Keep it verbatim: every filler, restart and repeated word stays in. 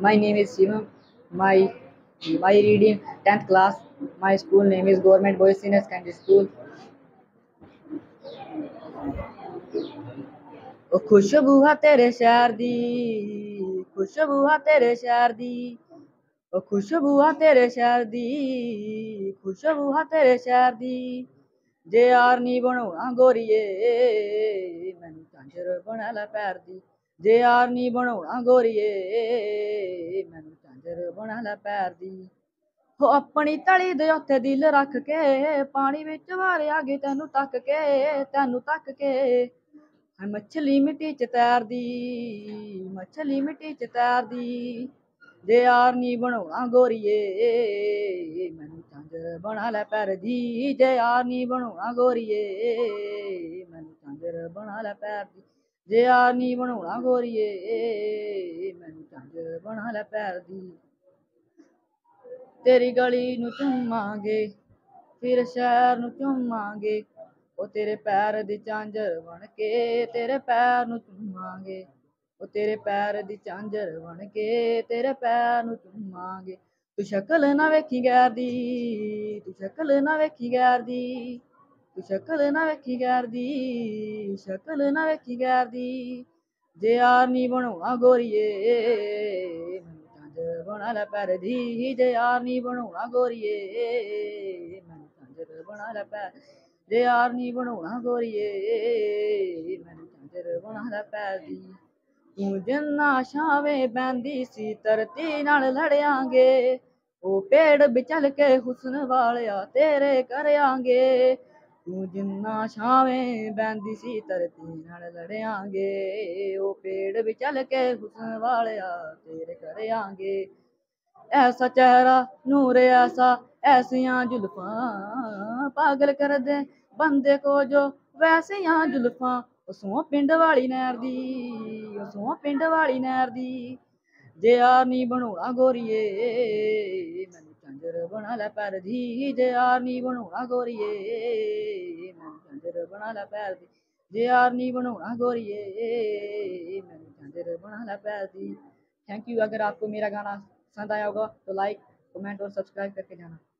My name is Shivam. My my reading tenth class. My school name is Government Boys Senior Secondary School. ओ खुशबू है तेरे शहर दी, खुशबू है तेरे शहर दी, ओ खुशबू है तेरे शहर दी, खुशबू है तेरे शहर दी। जे यार नी बनाउणा गोरीए मैनू झांझर बना लै पैर दी, जे यार नी बनाउणा गोरीए मैनू झांझर बना लै पैर दी। हो अपनी तली दे उत्ते दिल रख के पानी विच मारिया गे तैनू तक के, तैनू तक के। मछली मिट्टी च तैरदी, मछली मिट्टी च तैरदी। जे यार नी बनाउणा गोरीए मैनू झांझर बना लै पैर दी, जे यार नी बनाउणा गोरीए मैनू झांझर बना लै पैर दी, जे यार नी बनाउणा गोरीए मैनू झांझर बना लै पैर दी। तेरी गली नू चूमांगे फिर शहर नू चूमांगे, ओ तेरे पैर दी झांझर बन के तेरे पैर नू चूमांगे, ओ तेरे पैर दी झांझर बन के तेरे पैर नू चूमांगे। तू शक्ल ना वेखी गैर दी, तू शक्ल ना वेखी गैर दी, तू शक्ल ना वेखी गैर दी, शक्ल ना वेखी गैर दी। जे यार नी बनाउणा गोरीए झांझर बना लै पैर दी, जे यार नी बनाउणा गोरीए मैनू झांझर बना लै पैर, जे यार नी बनाउणा गोरीए मैनू झांझर बना लै पैर दी। तू जिन्ना छावें बैंदी सी धरती नाल लड़ियांगे, ओ पेड़ बिचल के हुस्न वालिया तेरे कर आंगे। तू जिन्ना छावें बैंदी सी धरती नाल लड़ियांगे, ओ पेड़ बिचल के हुस्न वालिया तेरे कर आंगे। ऐसा चेहरा नूर ऐसा ऐसियां जुल्फां पागल कर दे बंदे को जो वैसियां जुल्फां। उसों पिंड वाली नैर दी, उसों पिंड वाली नैर दी। जे यार नी बनाउणा गोरीए मैनू झांझर बना लै पैर दी, जे यार नी बनाउणा गोरीए मैनू झांझर बना लै पैर दी, जे यार नी बनाउणा गोरीए मैनू झांझर बना लै पैर दी। Thank you. अगर आपको मेरा गाना पसंद आया होगा तो लाइक कमेंट और सब्सक्राइब करके जाना।